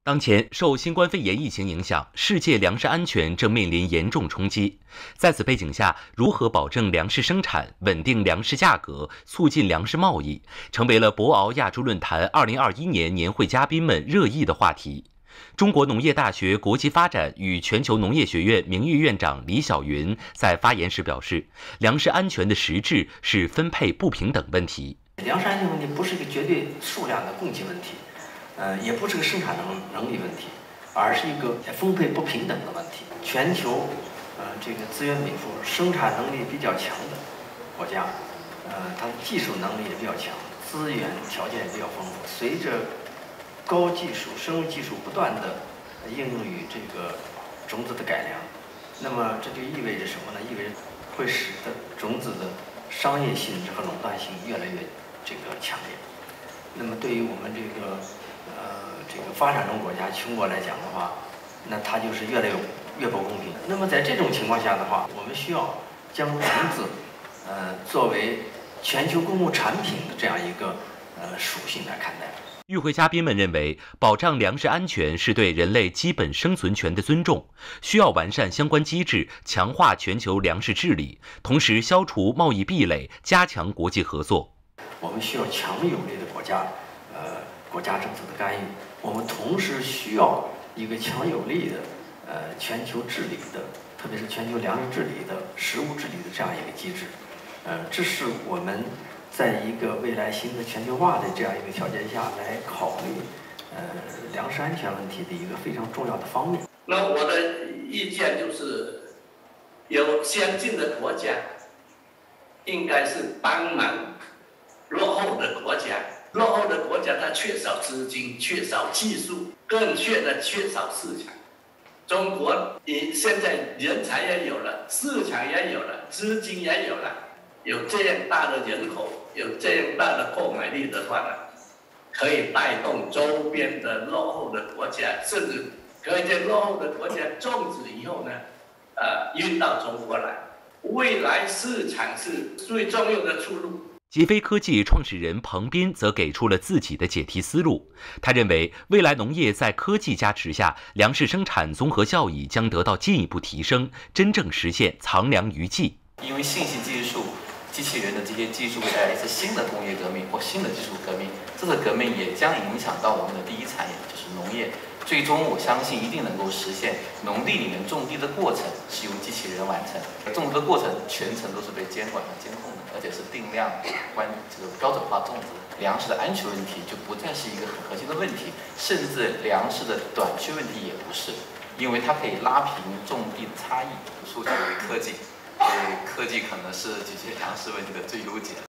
当前，受新冠肺炎疫情影响，世界粮食安全正面临严重冲击。在此背景下，如何保证粮食生产、稳定粮食价格、促进粮食贸易，成为了博鳌亚洲论坛2021年年会嘉宾们热议的话题。中国农业大学国际发展与全球农业学院名誉院长李晓云在发言时表示，粮食安全的实质是分配不平等问题。 粮食安全问题不是一个绝对数量的供给问题。也不是个生产能力问题，而是一个分配不平等的问题。全球，这个资源禀赋、生产能力比较强的国家，它的技术能力也比较强，资源条件也比较丰富。随着高技术、生物技术不断的应用于这个种子的改良，那么这就意味着什么呢？意味着会使得种子的商业性质和垄断性越来越强烈。那么对于我们这个发展中国家、穷国来讲的话，那它就是越来越不公平。那么在这种情况下的话，我们需要将种子，作为全球公共产品的这样一个属性来看待。 与会嘉宾们认为，保障粮食安全是对人类基本生存权的尊重，需要完善相关机制，强化全球粮食治理，同时消除贸易壁垒，加强国际合作。 我们需要强有力的国家政策的干预。我们同时需要一个强有力的全球治理的，特别是全球粮食治理的、食物治理的这样一个机制。这是我们在一个未来新的全球化的这样一个条件下来考虑粮食安全问题的一个非常重要的方面。 那我的意见就是，有先进的国家应该是帮忙落后的国家。落后的国家它缺少资金、缺少技术，更缺少市场。中国你现在人才也有了，市场也有了，资金也有了，有这样大的人口，有这样大的购买力的话呢，可以带动周边的落后的国家，甚至可以在落后的国家种植以后呢，运到中国来。未来市场是最重要的出路。 极飞科技创始人彭斌则给出了自己的解题思路。他认为，未来农业在科技加持下，粮食生产综合效益将得到进一步提升，真正实现藏粮于技。 因为信息技术、机器人的这些技术会带来一次新的工业革命或新的技术革命，这个革命也将影响到我们的第一产业，就是农业。最终，我相信一定能够实现农地里面种地的过程是由机器人完成，种植的过程全程都是被监管和监控的，而且是定量这个标准化种植。粮食的安全问题就不再是一个很核心的问题，甚至粮食的短缺问题也不是，因为它可以拉平种地的差异。数据为科技，所以科技可能是解决粮食问题的最优解。